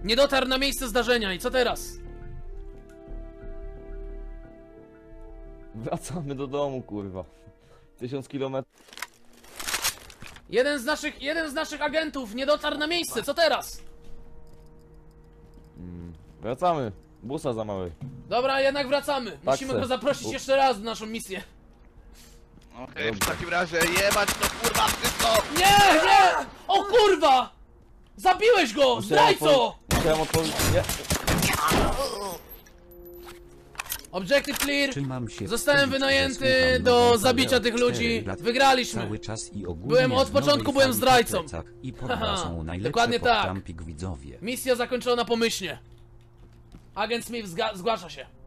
Nie dotarł na miejsce zdarzenia i co teraz? Wracamy do domu, kurwa. 1000 kilometrów. Jeden z naszych agentów nie dotarł na miejsce, co teraz? Wracamy. Busa za mały. Dobra, jednak wracamy. Musimy go zaprosić jeszcze raz na naszą misję. Okej, w takim razie jebać to kurwa wszystko! Nie, nie! O kurwa! Zabiłeś go! Zdrajco! Musiałem odpowiedzieć. Nie. Objective clear. Trzymam się. Zostałem wynajęty do zabicia tych ludzi. Wygraliśmy. Cały czas i ogólnie Byłem od w nowej początku byłem fali zdrajcą. po plecach I pod Haha, bazą najlepsze dokładnie tak. podcamping widzowie. Misja zakończona pomyślnie. Agent Smith zgłasza się.